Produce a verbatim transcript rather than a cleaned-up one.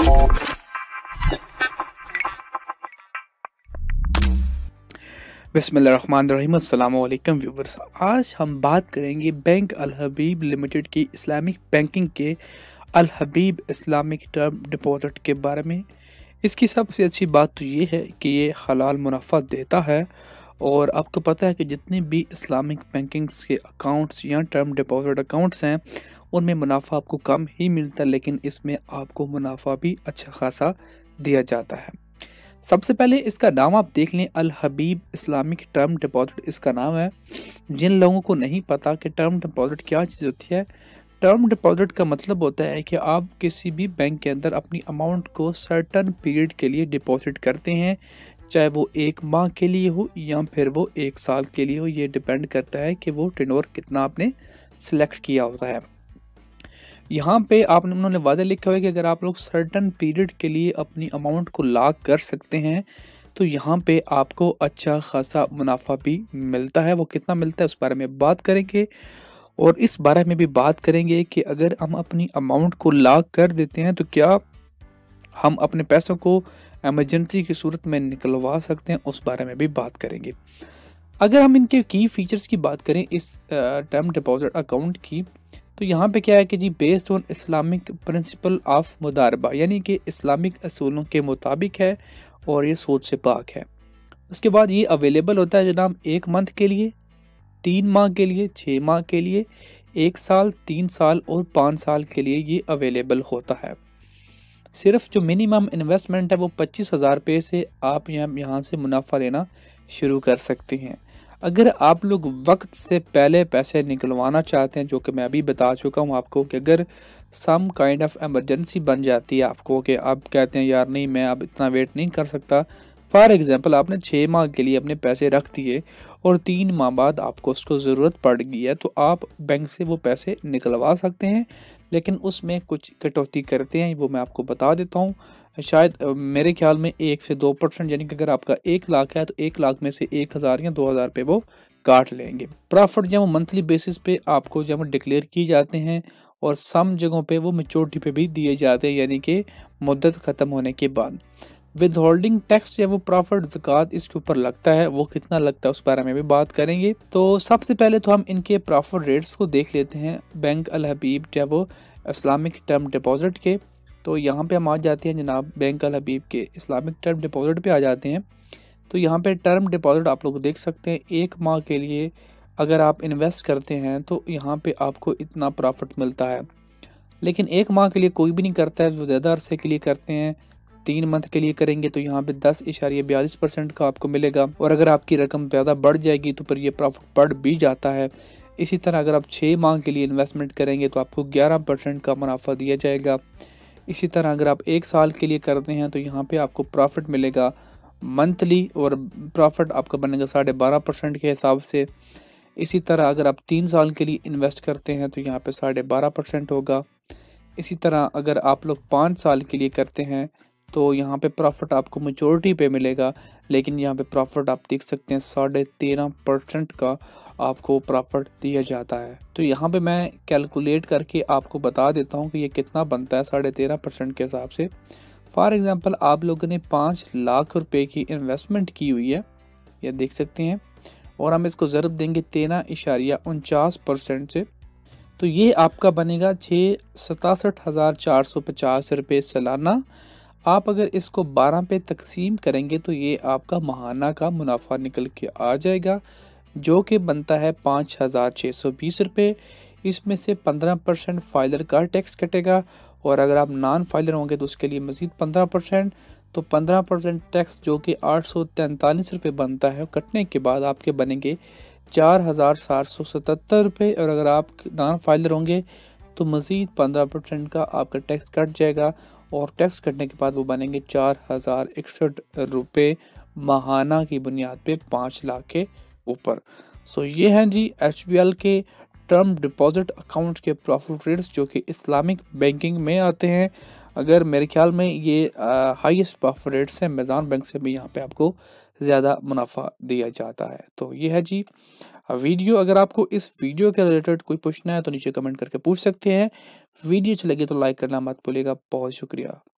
बिस्मिल्लाहिर्रहमानिर्रहीम। अस्सलाम वालेकुम व्यूवर्स, आज हम बात करेंगे बैंक अल हबीब लिमिटेड की इस्लामिक बैंकिंग के Al Habib Islamic term deposit के बारे में। इसकी सबसे अच्छी बात तो ये है कि ये हलाल मुनाफा देता है, और आपको पता है कि जितने भी इस्लामिक बैंकिंग्स के अकाउंट्स या टर्म डिपॉजिट अकाउंट्स हैं उनमें मुनाफा आपको कम ही मिलता है, लेकिन इसमें आपको मुनाफा भी अच्छा खासा दिया जाता है। सबसे पहले इसका नाम आप देख लें, Al Habib Islamic term deposit इसका नाम है। जिन लोगों को नहीं पता कि टर्म डिपॉजिट क्या चीज़ होती है, टर्म डिपॉजिट का मतलब होता है कि आप किसी भी बैंक के अंदर अपनी अमाउंट को सर्टन पीरियड के लिए डिपॉजिट करते हैं, चाहे वो एक माह के लिए हो या फिर वो एक साल के लिए हो। ये डिपेंड करता है कि वो टेन्योर कितना आपने सेलेक्ट किया होता है। यहाँ पे आपने उन्होंने वाज़ह लिखा हुआ है कि अगर आप लोग सर्टन पीरियड के लिए अपनी अमाउंट को लॉक कर सकते हैं तो यहाँ पे आपको अच्छा खासा मुनाफा भी मिलता है। वो कितना मिलता है उस बारे में बात करेंगे, और इस बारे में भी बात करेंगे कि अगर हम अपनी अमाउंट को लॉक कर देते हैं तो क्या हम अपने पैसों को एमरजेंसी की सूरत में निकलवा सकते हैं, उस बारे में भी बात करेंगे। अगर हम इनके की फीचर्स की बात करें इस टर्म डिपॉजिट अकाउंट की, तो यहाँ पे क्या है कि जी based on Islamic principle of मुदारबा, यानी कि इस्लामिक असूलों के मुताबिक है और ये सूद से पाक है। उसके बाद ये अवेलेबल होता है जनाब एक मंथ के लिए, तीन माह के लिए, छः माह के लिए, एक साल, तीन साल और पाँच साल के लिए ये अवेलेबल होता है। सिर्फ जो मिनिमम इन्वेस्टमेंट है वो पच्चीस हज़ार रुपये से आप यहाँ यहाँ से मुनाफा लेना शुरू कर सकते हैं। अगर आप लोग वक्त से पहले पैसे निकलवाना चाहते हैं, जो कि मैं अभी बता चुका हूँ आपको कि अगर सम काइंड ऑफ एमरजेंसी बन जाती है आपको कि आप कहते हैं यार नहीं मैं अब इतना वेट नहीं कर सकता, फॉर एग्जांपल आपने छः माह के लिए अपने पैसे रख दिए और तीन माह बाद आपको उसको ज़रूरत पड़ गई है, तो आप बैंक से वो पैसे निकलवा सकते हैं, लेकिन उसमें कुछ कटौती करते हैं, वो मैं आपको बता देता हूँ। शायद मेरे ख्याल में एक से दो परसेंट, यानी कि अगर आपका एक लाख है तो एक लाख में से एक हज़ार या दो हज़ार रुपये वो काट लेंगे। प्रॉफिट जब वो मंथली बेसिस पे आपको जब डिक्लेयर किए जाते हैं, और सम जगहों पे वो मेच्योरिटी पे भी दिए जाते हैं, यानी कि मुद्दत ख़त्म होने के बाद। विद होल्डिंग टैक्स या वो प्रॉफिट ज़कात इसके ऊपर लगता है, वो कितना लगता है उस बारे में भी बात करेंगे। तो सबसे पहले तो हम इनके प्रॉफिट रेट्स को देख लेते हैं बैंक अल हबीब या वो इस्लामिक टर्म डिपॉजिट के। तो यहाँ पे हम आ जाते हैं जनाब बैंक अल हबीब के इस्लामिक टर्म डिपॉजिट पे आ जाते हैं। तो यहाँ पे टर्म डिपॉजिट आप लोग देख सकते हैं, एक माह के लिए अगर आप इन्वेस्ट करते हैं तो यहाँ पे आपको इतना प्रॉफिट मिलता है। लेकिन एक माह के लिए कोई भी नहीं करता है, जो ज़्यादा अरसे के लिए करते हैं, तीन मंथ के लिए करेंगे तो यहाँ पे दस इशारिया बयालीस परसेंट का आपको मिलेगा, और अगर आपकी रकम ज़्यादा बढ़ जाएगी तो फिर ये प्रॉफिट बढ़ भी जाता है। इसी तरह अगर आप छः माह के लिए इन्वेस्टमेंट करेंगे तो आपको ग्यारह परसेंट का मुनाफा दिया जाएगा। इसी तरह अगर आप एक साल के लिए करते हैं तो यहाँ पे आपको प्रॉफिट मिलेगा मंथली, और प्रॉफिट आपका बनेगा साढ़े बारह परसेंट के हिसाब से। इसी तरह अगर आप तीन साल के लिए इन्वेस्ट करते हैं तो यहाँ पे साढ़े बारह परसेंट होगा। इसी तरह अगर आप लोग पाँच साल के लिए करते हैं तो यहाँ पे प्रॉफिट आपको मेच्योरिटी पे मिलेगा, लेकिन यहाँ पे प्रॉफिट आप देख सकते हैं साढ़े तेरह परसेंट का आपको प्रॉफिट दिया जाता है। तो यहाँ पे मैं कैलकुलेट करके आपको बता देता हूँ कि ये कितना बनता है साढ़े तेरह परसेंट के हिसाब से। फॉर एग्ज़ाम्पल आप लोगों ने पाँच लाख रुपए की इन्वेस्टमेंट की हुई है, ये देख सकते हैं, और हम इसको ज़रूर देंगे तेरह इशारिया उनचास परसेंट से, तो ये आपका बनेगा छः सतासठ हज़ार चार सौ पचास रुपये सालाना। आप अगर इसको बारह पे तकसीम करेंगे तो ये आपका माहाना का मुनाफा निकल के आ जाएगा, जो कि बनता है पाँच हज़ार छः सौ बीस रुपये। इसमें से पंद्रह परसेंट फाइलर का टैक्स कटेगा, और अगर आप नॉन फाइलर होंगे तो उसके लिए मज़ीद पंद्रह परसेंट, तो पंद्रह परसेंट टैक्स जो कि आठ सौ तैंतालीस रुपये बनता है, कटने के बाद आपके बनेंगे चार हज़ार सात सौ सतहत्तर रुपये। और अगर आप नॉन फाइलर होंगे तो मज़ीद पंद्रह परसेंट का आपका टैक्स कट जाएगा, और टैक्स कटने के बाद वो बनेंगे चार हज़ार इकसठ रुपये माहाना की बुनियाद पे पाँच लाख के ऊपर। सो ये हैं जी एच बी एल के टर्म डिपॉजिट अकाउंट के प्रॉफिट रेट्स जो कि इस्लामिक बैंकिंग में आते हैं। अगर मेरे ख्याल में ये हाईएस्ट प्रॉफिट रेट्स हैं, मैज़ान बैंक से भी यहाँ पे आपको ज़्यादा मुनाफा दिया जाता है। तो ये है जी वीडियो। अगर आपको इस वीडियो के रिलेटेड कोई पूछना है तो नीचे कमेंट करके पूछ सकते हैं। वीडियो अच्छी लगी तो लाइक करना मत भूलिएगा। बहुत शुक्रिया।